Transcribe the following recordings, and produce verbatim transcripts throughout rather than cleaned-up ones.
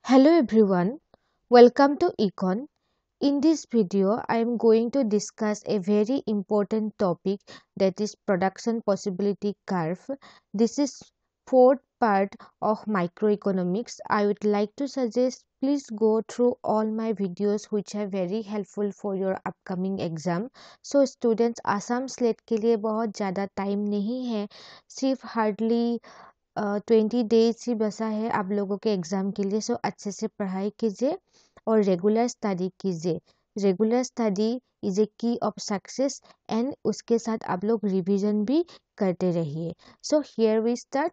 Hello everyone, welcome to Econ. In this video, I am going to discuss a very important topic, that is production possibility curve. This is fourth part of microeconomics. I would like to suggest please go through all my videos which are very helpful for your upcoming exam. So students, Assam slate के लिए बहुत ज़्यादा time नहीं है, सिर्फ hardly twenty days ही बसा है आप लोगों के एग्ज़ाम के लिए. सो अच्छे से पढ़ाई कीजिए और रेगुलर स्टडी कीजिए. Regular study is a key of success and उसके साथ आप लोग रिवीजन भी करते रहिए. So here we start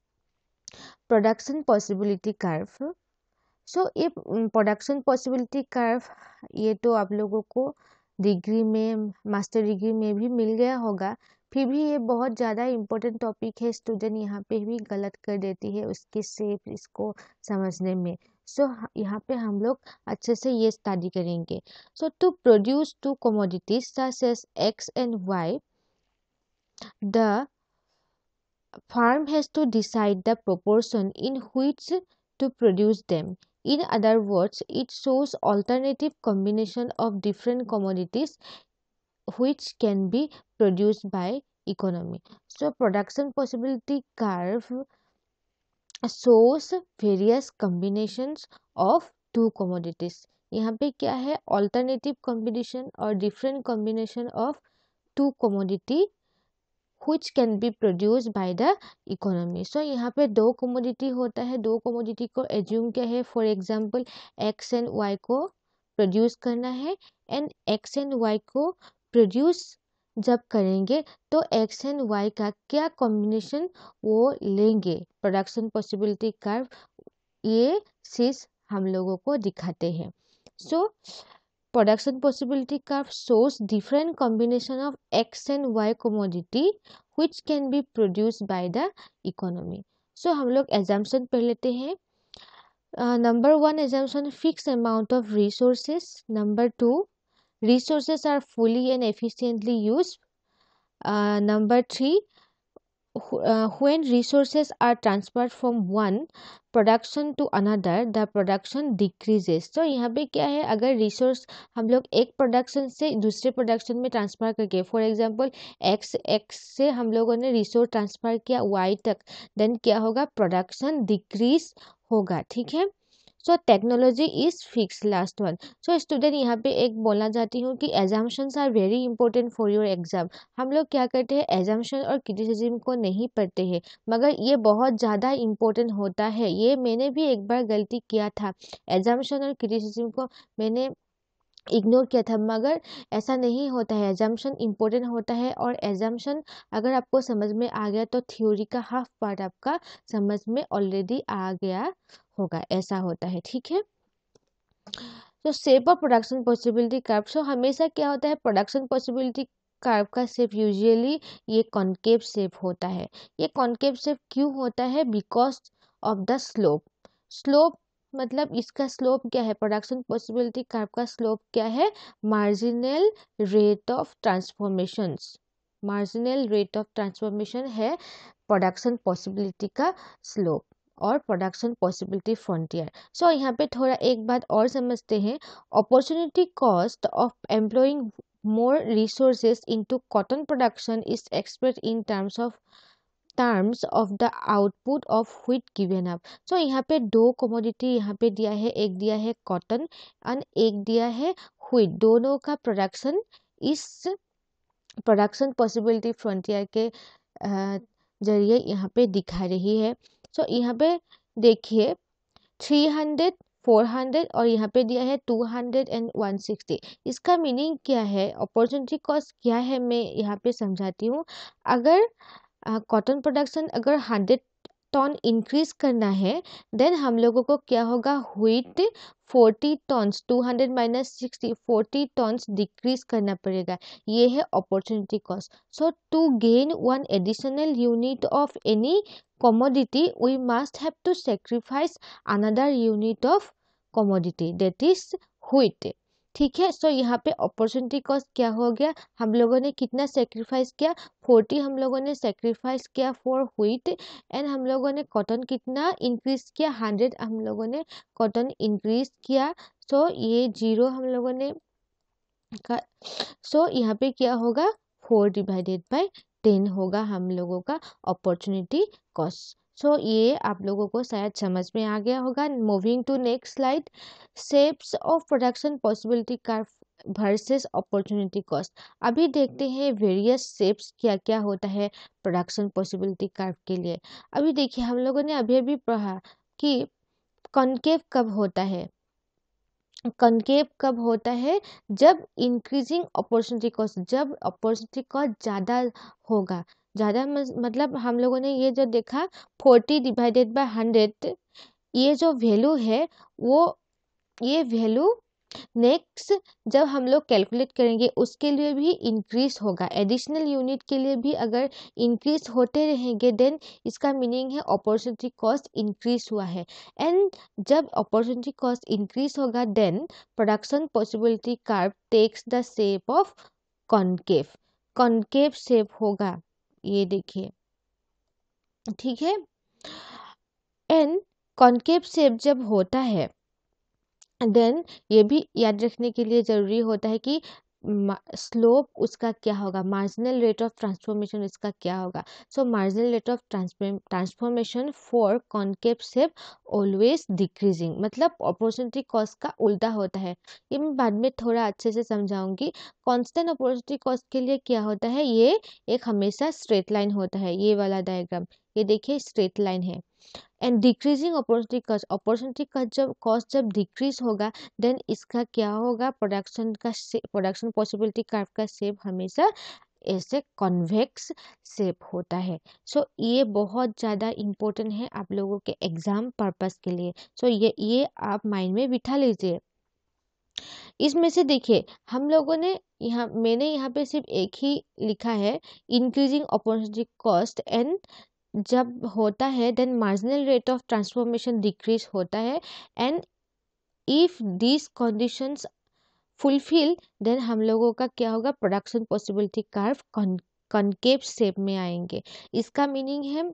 production possibility curve. So ये प्रोडक्शन पॉसिबिलिटी कर्व ये तो आप लोगों को डिग्री में, मास्टर डिग्री में भी मिल गया होगा. फिर भी ये बहुत ज़्यादा इम्पोर्टेंट टॉपिक है. स्टूडेंट यहाँ पे भी गलत कर देती है उसके शेप इसको समझने में. सो so, यहाँ पे हम लोग अच्छे से ये स्टडी करेंगे. So to produce two commodities such as X and Y, the farm has to decide the proportion in which to produce them. In other words, it shows alternative combination of different commodities which can be produced by economy. So production possibility curve shows various combinations of two commodities. यहाँ पे क्या है, alternative combination और different combination of two commodity which can be produced by the economy. So यहाँ पे दो commodity होता है. दो commodity को assume क्या है, for example x and y को produce करना है and x and y को produce जब करेंगे तो x and y का क्या combination वो लेंगे. Production possibility curve ये चीज हम लोगों को दिखाते हैं. So production possibility curve shows different combination of x and y commodity which can be produced by the economy. So हम लोग assumption पढ़ लेते हैं. uh, number one assumption, fixed amount of resources. Number two, resources are fully and efficiently used. uh, number three, Uh, when resources are transferred from one production to another, the production decreases. तो यहाँ पे क्या है, अगर resource हम लोग एक production से दूसरे प्रोडक्शन में ट्रांसफ़र करके, फॉर एग्जांपल एक्स एक्स से हम लोगों ने रिसोर्स ट्रांसफ़र किया वाई तक, देन क्या होगा, प्रोडक्शन डिक्रीज होगा. ठीक है. So technology is fix, last one. So student यहाँ पे एक बोलना चाहती हूँ कि assumptions are very important for your exam. हम लोग क्या करते हैं, एजम्पशन और क्रिटिसिज्म को नहीं पढ़ते हैं, मगर ये बहुत ज़्यादा इम्पोर्टेंट होता है. ये मैंने भी एक बार गलती किया था, एजम्पशन और क्रिटिसिज्म को मैंने इग्नोर किया था, मगर ऐसा नहीं होता है. एजम्पशन इम्पोर्टेंट होता है और एजम्पशन अगर आपको समझ में आ गया तो थ्योरी का हाफ पार्ट आपका समझ में ऑलरेडी आ गया होगा. ऐसा होता है. ठीक है. तो shape of production possibility curve. So हमेशा क्या होता है, प्रोडक्शन पॉसिबिलिटी कर्व का शेप यूजुअली ये कॉनकेव शेप होता है. ये कॉनकेव शेप क्यों होता है, because of the slope. Slope मतलब इसका स्लोप क्या है, प्रोडक्शन पॉसिबिलिटी कर्व का स्लोप क्या है, marginal rate of transformations. Marginal rate of transformation है प्रोडक्शन पॉसिबिलिटी का स्लोप और प्रोडक्शन पॉसिबिलिटी फ्रंटियर. सो यहाँ पे थोड़ा एक बात और समझते हैं. Opportunity cost of employing more resources into cotton production is expressed in terms of terms of the output of wheat given up. So यहाँ पे दो commodity यहाँ पे दिया है, एक दिया है cotton और एक दिया है wheat. दोनों का production इस production possibility frontier के जरिए यहाँ पे दिखा रही है. सो so, यहाँ पे देखिए थ्री हंड्रेड, फोर हंड्रेड और यहाँ पे दिया है two hundred and one sixty. इसका मीनिंग क्या है, अपॉर्चुनिटी कॉस्ट क्या है, मैं यहाँ पे समझाती हूँ. अगर कॉटन uh, प्रोडक्शन अगर हंड्रेड टन इंक्रीज करना है, देन हम लोगों को क्या होगा, wheat forty tons, two hundred minus sixty, forty tons decrease करना पड़ेगा. ये है opportunity cost. So to gain one additional unit of any commodity, we must have to sacrifice another unit of commodity, that is wheat. ठीक है। सो यहाँ पे opportunity cost क्या हो गया, हम लोगों ने कितना सेक्रीफाइस किया, फोर्टी हम लोगों ने सेक्रीफाइस किया फॉर व्हीट, एंड हम लोगों ने कॉटन कितना इंक्रीज किया, हंड्रेड हम लोगों ने कॉटन इंक्रीज किया। सो ये जीरो हम लोगों ने का, सो यहाँ पे क्या होगा, फोर डिवाइडेड बाय टेन होगा हम लोगों का अपॉर्चुनिटी कॉस्ट। सो ये आप लोगों को शायद समझ में आ गया होगा। Moving to next slide, shapes of production possibility curve versus opportunity cost. अभी देखते हैं वेरियस शेप्स क्या क्या होता है प्रोडक्शन पॉसिबिलिटी कर्व के लिए। अभी देखिए हम लोगों ने अभी अभी पढ़ा कि कॉनकेव कब होता है, कॉनकेव कब होता है, जब इंक्रीजिंग अपॉर्चुनिटी कॉस्ट, जब अपॉर्चुनिटी कॉस्ट ज़्यादा होगा। ज़्यादा मतलब हम लोगों ने ये जो देखा फोर्टी डिवाइडेड बाय हंड्रेड, ये जो वैल्यू है वो ये वैल्यू नेक्स्ट जब हम लोग कैलकुलेट करेंगे उसके लिए भी इंक्रीज होगा, एडिशनल यूनिट के लिए भी अगर इंक्रीज होते रहेंगे देन इसका मीनिंग है अपॉर्चुनिटी कॉस्ट इंक्रीज हुआ है। एंड जब अपॉर्चुनिटी कॉस्ट इंक्रीज होगा then production possibility curve takes the shape of concave, concave shape होगा, ये देखिए, ठीक है। एंड कॉनकेव शेप जब होता है देन ये भी याद रखने के लिए ज़रूरी होता है कि स्लोप उसका क्या होगा, मार्जिनल रेट ऑफ ट्रांसफॉर्मेशन इसका क्या होगा। So marginal rate of transformation for concave shape always decreasing, मतलब अपॉर्चुनिटी कॉस्ट का उल्टा होता है। ये मैं बाद में थोड़ा अच्छे से समझाऊंगी। कांस्टेंट अपॉर्चुनिटी कॉस्ट के लिए क्या होता है, ये एक हमेशा स्ट्रेट लाइन होता है, ये वाला डायग्राम ये देखिए स्ट्रेट लाइन है। And decreasing opportunity cost, opportunity का जब कॉस्ट जब डिक्रीज होगा देन इसका क्या होगा, प्रोडक्शन का प्रोडक्शन पॉसिबिलिटी कर्व का शेप हमेशा ऐसे कॉन्वेक्स शेप होता है। सो so, ये बहुत ज़्यादा इम्पोर्टेंट है आप लोगों के एग्जाम पर्पस के लिए। सो so, ये ये आप माइंड में बिठा लीजिए। इसमें से देखिए हम लोगों ने यहाँ मैंने यहाँ पे सिर्फ एक ही लिखा है, इंक्रीजिंग अपॉर्चुनिटी कॉस्ट एंड जब होता है then marginal rate of transformation decrease होता है, and if this conditions fulfil then हम लोगों का क्या होगा, production possibility curve concave shape में आएंगे। इसका मीनिंग है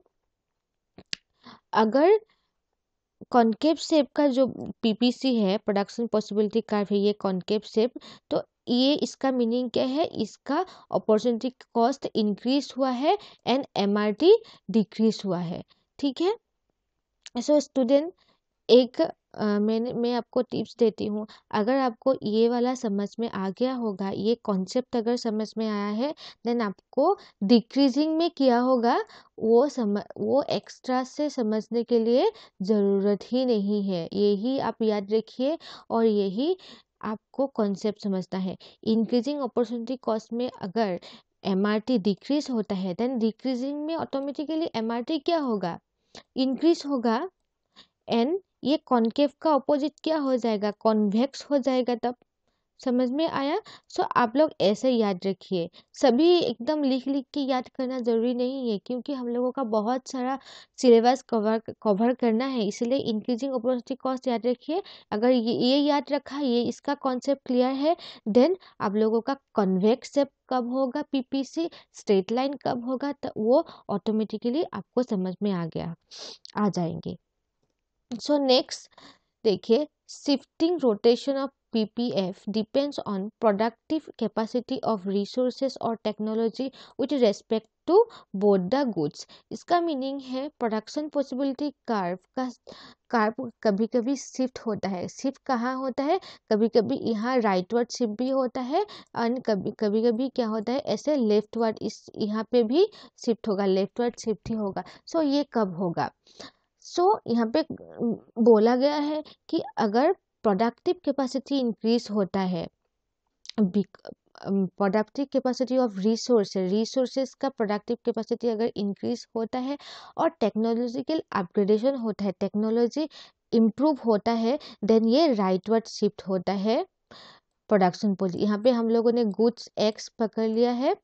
अगर कॉनकेव शेप का जो पीपीसी है, प्रोडक्शन पॉसिबिलिटी कर्व है, ये कॉनकेव शेप, तो ये इसका मीनिंग क्या है, इसका अपॉर्चुनिटी कॉस्ट इंक्रीज हुआ है एंड एमआरटी डिक्रीज हुआ है, ठीक है। सो स्टूडेंट एक आ, मैंने मैं आपको टिप्स देती हूँ, अगर आपको ये वाला समझ में आ गया होगा, ये कॉन्सेप्ट अगर समझ में आया है देन आपको डिक्रीजिंग में किया होगा वो समझ वो एक्स्ट्रा से समझने के लिए ज़रूरत ही नहीं है, यही आप याद रखिए और यही आपको कॉन्सेप्ट समझना है। इंक्रीजिंग अपॉर्चुनिटी कॉस्ट में अगर एमआरटी डिक्रीज होता है देन डिक्रीजिंग में ऑटोमेटिकली एमआरटी क्या होगा, इंक्रीज होगा। एंड ये कॉनकेव का अपोजिट क्या हो जाएगा, कॉन्वेक्स हो जाएगा। तब समझ में आया। सो आप लोग ऐसे याद रखिए, सभी एकदम लिख लिख के याद करना जरूरी नहीं है क्योंकि हम लोगों का बहुत सारा सिलेबस कवर कवर करना है, इसलिए इंक्रीजिंग अपॉर्चुनिटी कॉस्ट याद रखिए। अगर ये ये याद रखा, ये इसका कॉन्सेप्ट क्लियर है देन आप लोगों का कॉन्वेक्स शेप कब होगा, पीपीसी स्ट्रेट लाइन कब होगा, तो वो ऑटोमेटिकली आपको समझ में आ गया आ जाएंगे। सो नेक्स्ट देखिए, shifting rotation of PPF depends on productive capacity of resources और technology with respect to both the goods. इसका मीनिंग है प्रोडक्शन पॉसिबिलिटी कर्व का कर्व कभी कभी शिफ्ट होता है। शिफ्ट कहाँ होता है, कभी कभी यहाँ राइटवर्ड शिफ्ट भी होता है और कभी कभी कभी क्या होता है ऐसे लेफ्टवर्ड, इस यहाँ पे भी शिफ्ट होगा, लेफ्टवर्ड शिफ्ट ही होगा। सो so, ये कब होगा, सो so, यहाँ पे बोला गया है कि अगर प्रोडक्टिव कैपेसिटी इंक्रीज होता है, productive capacity of resource resources का प्रोडक्टिव कैपेसिटी अगर इंक्रीज होता है और टेक्नोलॉजिकल अपग्रेडेशन होता है, टेक्नोलॉजी इम्प्रूव होता है, देन ये राइटवर्ड शिफ्ट होता है प्रोडक्शन पॉलिसी। यहाँ पे हम लोगों ने गुड्स एक्स पकड़ लिया है,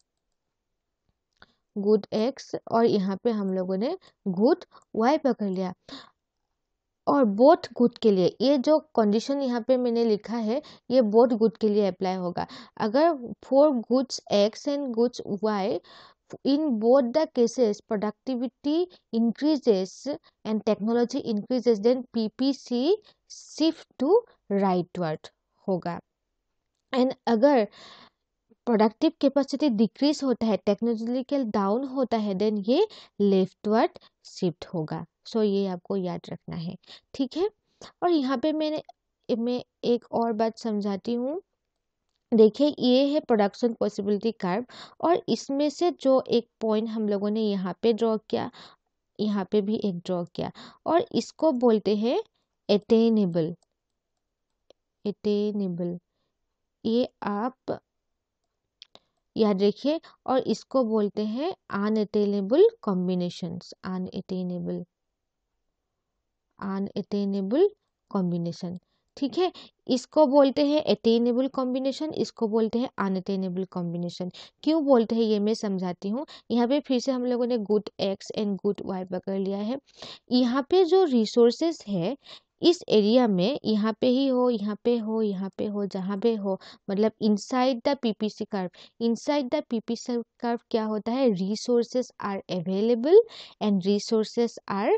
गुड एक्स, और यहाँ पे हम लोगों ने गुड वाई पकड़ लिया। और बोथ गुड के लिए, ये जो कंडीशन यहाँ पे मैंने लिखा है ये बोथ गुड के लिए अप्लाई होगा। अगर for goods X and goods Y, in both the cases productivity increases and technology increases, then P P C shift to rightward होगा। एंड अगर प्रोडक्टिव कैपेसिटी डिक्रीज होता है, टेक्नोलॉजिकल डाउन होता है, देन ये लेफ्टवर्ड शिफ्ट होगा। सो so, ये आपको याद रखना है, ठीक है। और यहाँ पे मैंने मैं एक और बात समझाती हूँ। देखिए ये है प्रोडक्शन पॉसिबिलिटी कर्व, और इसमें से जो एक पॉइंट हम लोगों ने यहाँ पे ड्रॉ किया, यहाँ पे भी एक ड्रॉ किया, और इसको बोलते हैं अटेनेबल। अटेनेबल ये आप याद रखिए, और इसको बोलते हैं unattainable combinations. Unattainable unattainable combination, ठीक है। इसको बोलते हैं अटेनेबल कॉम्बिनेशन, इसको बोलते हैं अनअटेनेबल कॉम्बिनेशन। क्यों बोलते हैं ये मैं समझाती हूँ। यहाँ पे फिर से हम लोगों ने good X and good Y पकड़ लिया है। यहाँ पे जो रिसोर्सेस है इस एरिया में, यहाँ पे ही हो, यहाँ पे हो, यहाँ पे हो, जहाँ पे हो, मतलब inside the PPC curve. Inside the PPC curve क्या होता है, resources are available and resources are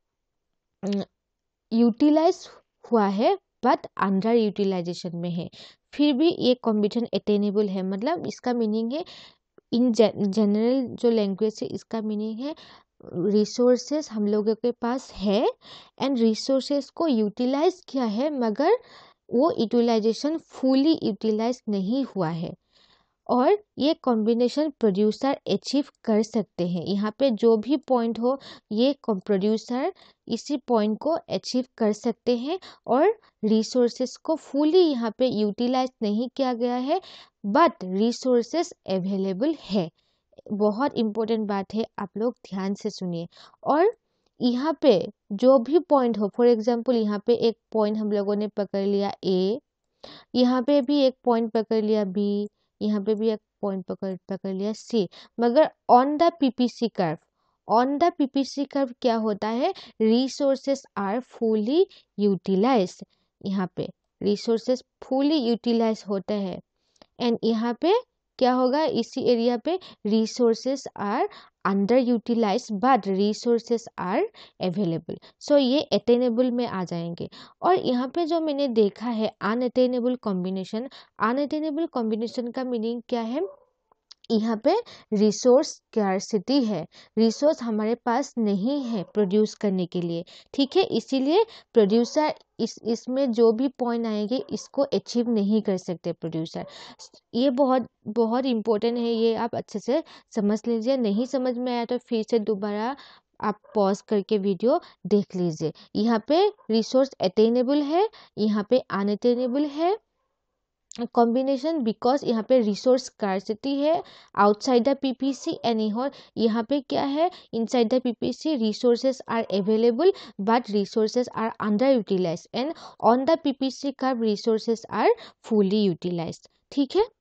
utilise हुआ है बट अंडर यूटिलाइजेशन में है, फिर भी ये कॉम्बिनेशन अटेनेबल है। मतलब इसका मीनिंग है, इन जनरल जो लैंग्वेज है इसका मीनिंग है रिसोर्सेस हम लोगों के पास है एंड रिसोर्सेस को यूटिलाइज किया है, मगर वो यूटिलाइजेशन फुली यूटिलाइज नहीं हुआ है, और ये कॉम्बिनेशन प्रोड्यूसर अचीव कर सकते हैं। यहाँ पे जो भी पॉइंट हो, ये प्रोड्यूसर इसी पॉइंट को अचीव कर सकते हैं, और रिसोर्सेस को फुली यहाँ पे यूटिलाइज नहीं किया गया है, बट रिसोर्सेस अवेलेबल है। बहुत इम्पोर्टेंट बात है, आप लोग ध्यान से सुनिए। और यहाँ पे जो भी पॉइंट हो, फॉर एग्जाम्पल यहाँ पे एक पॉइंट हम लोगों ने पकड़ लिया ए, यहाँ पे भी एक पॉइंट पकड़ लिया बी, यहाँ पे भी एक पॉइंट पकड़ पकड़ लिया सी, मगर on the PPC curve, on the PPC curve क्या होता है, रिसोर्सेस आर फुली यूटिलाइज। यहाँ पे रिसोर्सेस फुली यूटिलाइज होते हैं, एंड यहाँ पे क्या होगा, इसी एरिया पे resources are under utilise but resources are available. So ये अटेनेबल में आ जाएंगे। और यहाँ पे जो मैंने देखा है अनअटेनेबल कॉम्बिनेशन, अनअटेनेबल कॉम्बिनेशन का मीनिंग क्या है, यहाँ पे रिसोर्स स्कैर्सिटी है, रिसोर्स हमारे पास नहीं है प्रोड्यूस करने के लिए, ठीक है। इसीलिए प्रोड्यूसर इस इसमें जो भी पॉइंट आएंगे इसको अचीव नहीं कर सकते प्रोड्यूसर। ये बहुत बहुत इम्पोर्टेंट है, ये आप अच्छे से समझ लीजिए। नहीं समझ में आया तो फिर से दोबारा आप पॉज करके वीडियो देख लीजिए। यहाँ पे रिसोर्स अटेनेबल है, यहाँ पे अनअटेनेबल है कॉम्बिनेशन, बिकॉज यहाँ पे रिसोर्स स्कार्सिटी है आउटसाइड द पीपीसी, एंड यहाँ यहाँ पे क्या है, inside the PPC resources are available but resources are under utilise, and on the PPC curve resources are fully utilise, ठीक है।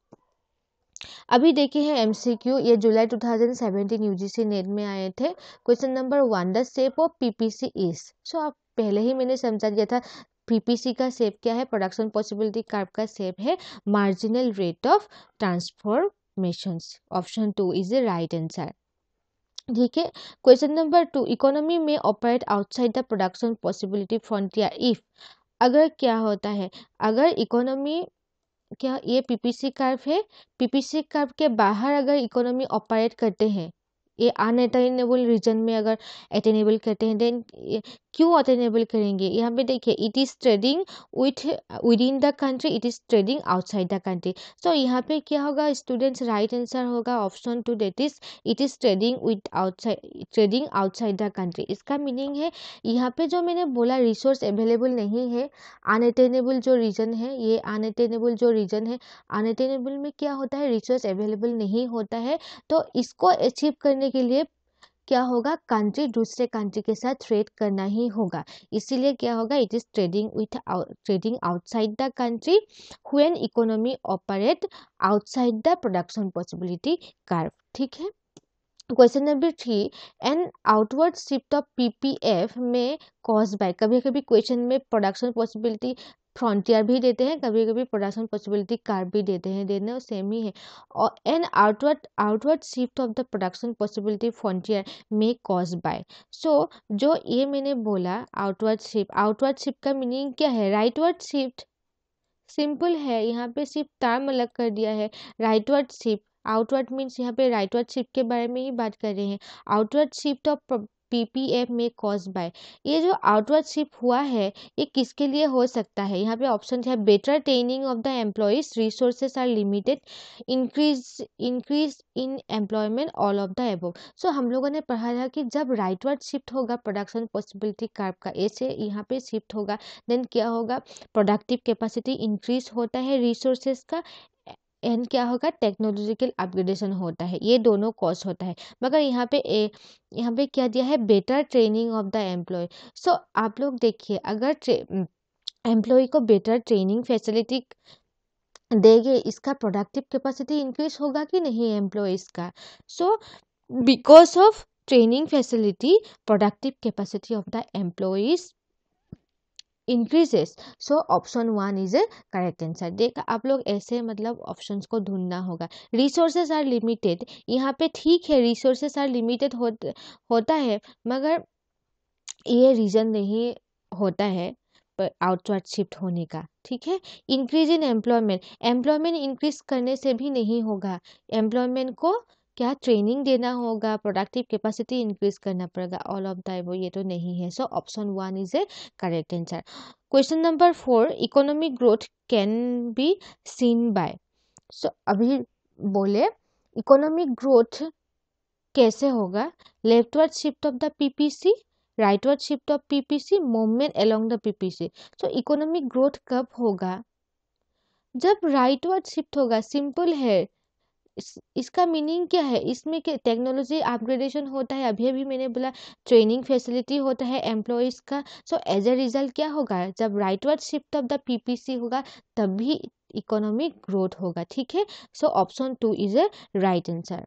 अभी देखे हैं एमसीक्यू, ये July two thousand seventeen UGC NET में आए थे। Question number one, the shape of PPC is. So आप पहले ही मैंने समझा दिया था पीपीसी का शेप क्या है, प्रोडक्शन पॉसिबिलिटी कर्व का शेप है marginal rate of transformations. Option two is the right answer, ठीक है। क्वेश्चन नंबर टू, इकोनॉमी में operate outside the production possibility frontier if. अगर क्या होता है, अगर इकोनॉमी, क्या ये पीपीसी कर्व है, पीपीसी कर्व के बाहर अगर इकोनॉमी ऑपरेट करते हैं, ये अनअटेनेबल रीजन में अगर अटेनेबल करते हैं, देन क्यों अटेनेबल करेंगे, यहाँ पे देखिए it is trading with with in the country, it is trading outside the country. So यहाँ पे क्या होगा स्टूडेंट्स, राइट आंसर होगा option two, that is it is trading with outside, trading outside the country. इसका meaning है यहाँ पे जो मैंने बोला रिसोर्स अवेलेबल नहीं है, अनअटेनेबल जो रीजन है, ये अनअटेनेबल जो रीजन है, अनअटेनेबल में क्या होता है, रिसोर्स अवेलेबल नहीं होता है, तो इसको अचीव करने के लिए क्या होगा, कंट्री दूसरे कंट्री के साथ ट्रेड करना ही होगा। इसीलिए क्या होगा, it is trading with trading outside the country when economy operate outside the production possibility curve, ठीक है। Question number three, an outward shift of PPF में कॉज बाय, कभी कभी क्वेश्चन में प्रोडक्शन पॉसिबिलिटी फ्रंटियर भी देते हैं, कभी कभी प्रोडक्शन पॉसिबिलिटी कार्ब भी देते हैं, देने सेम ही है। और an outward outward shift of the production possibility frontier में कॉज बाय। सो जो ये मैंने बोला आउटवर्ड शिफ्ट, आउटवर्ड शिफ्ट का मीनिंग क्या है? राइटवर्ड शिफ्ट, सिंपल है, यहाँ पे सिर्फ टर्म अलग कर दिया है। राइटवर्ड शिफ्ट, आउटवर्ड मीन्स यहाँ पे राइटवर्ड शिफ्ट के बारे में ही बात कर रहे हैं। आउटवर्ड शिफ्ट ऑफ पीपीएफ में कॉज बाय, ये जो आउटवर्ड शिफ्ट हुआ है ये किसके लिए हो सकता है? यहाँ पे ऑप्शन है better training of the employees, resources are limited, increase increase in employment, all of the above. So हम लोगों ने पढ़ा था कि जब राइटवर्ड शिफ्ट होगा प्रोडक्शन पॉसिबिलिटी कर्व का, ऐसे यहाँ पे शिफ्ट होगा, देन क्या होगा? प्रोडक्टिव कैपेसिटी इंक्रीज होता है रिसोर्सेज का, एंड क्या होगा? टेक्नोलॉजिकल अपग्रेडेशन होता है, ये दोनों कॉज होता है। मगर यहाँ पे ए यहाँ पे क्या दिया है? Better training of the employee. So आप लोग देखिए, अगर एम्प्लॉय को बेटर ट्रेनिंग फैसिलिटी देंगे, इसका प्रोडक्टिव कैपेसिटी इंक्रीज होगा कि नहीं एम्प्लॉयज का? So because of training facility, productive capacity of the employees increases. So option one is a correct answer. देख आप लोग ऐसे मतलब ऑप्शंस को ढूंढना होगा। रिसोर्सेज आर लिमिटेड, यहाँ पे ठीक है रिसोर्सेज आर लिमिटेड हो, होता है, मगर ये रीजन नहीं होता है आउटवर्ड शिफ्ट होने का, ठीक है। Increase in employment, employment increase करने से भी नहीं होगा, एम्प्लॉयमेंट को क्या ट्रेनिंग देना होगा, प्रोडक्टिव कैपेसिटी इंक्रीज करना पड़ेगा, ऑल ऑफ द वो ये तो नहीं है। So option one is a correct answer. Question number four, economic growth can be seen by. So अभी बोले इकोनॉमिक ग्रोथ कैसे होगा? Leftward shift of the PPC, rightward shift of PPC, movement along the PPC. So economic growth कब होगा? जब rightward shift होगा, simple है। इस, इसका मीनिंग क्या है? इसमें क्या टेक्नोलॉजी अपग्रेडेशन होता है, अभी अभी मैंने बोला ट्रेनिंग फैसिलिटी होता है एम्प्लॉयज का। सो एज ए रिजल्ट क्या होगा? जब rightward shift of the PPC होगा तभी इकोनॉमिक ग्रोथ होगा, ठीक है। So option two is a right answer.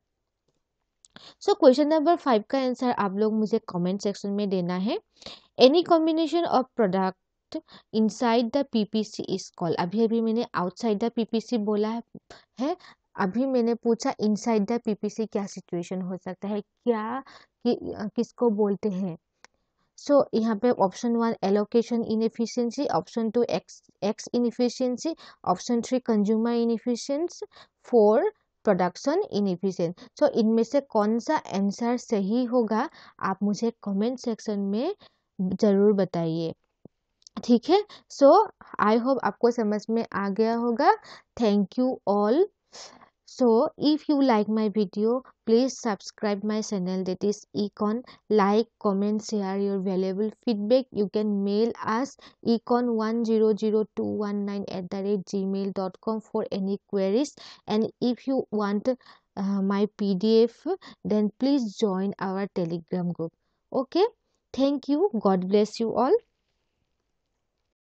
So question number five का आंसर आप लोग मुझे कमेंट सेक्शन में देना है। Any combination of product inside the PPC is called. अभी अभी मैंने आउटसाइड द पीपीसी बोला है, अभी मैंने पूछा इनसाइड द पीपीसी क्या सिचुएशन हो सकता है, क्या कि, किसको बोलते हैं? सो so, यहाँ पे option one allocation inefficiency, option two X X inefficiency, option three consumer inefficiency, four production inefficient. So इनमें से कौन सा आंसर सही होगा आप मुझे कमेंट सेक्शन में जरूर बताइए, ठीक है। सो आई होप आपको समझ में आ गया होगा। Thank you all. So if you like my video, please subscribe my channel, that is Econ. Like, comment, share your valuable feedback. You can mail us econ one zero zero two one nine at the rate gmail dot com for any queries. And if you want uh, my P D F, then please join our Telegram group. Okay. Thank you. God bless you all.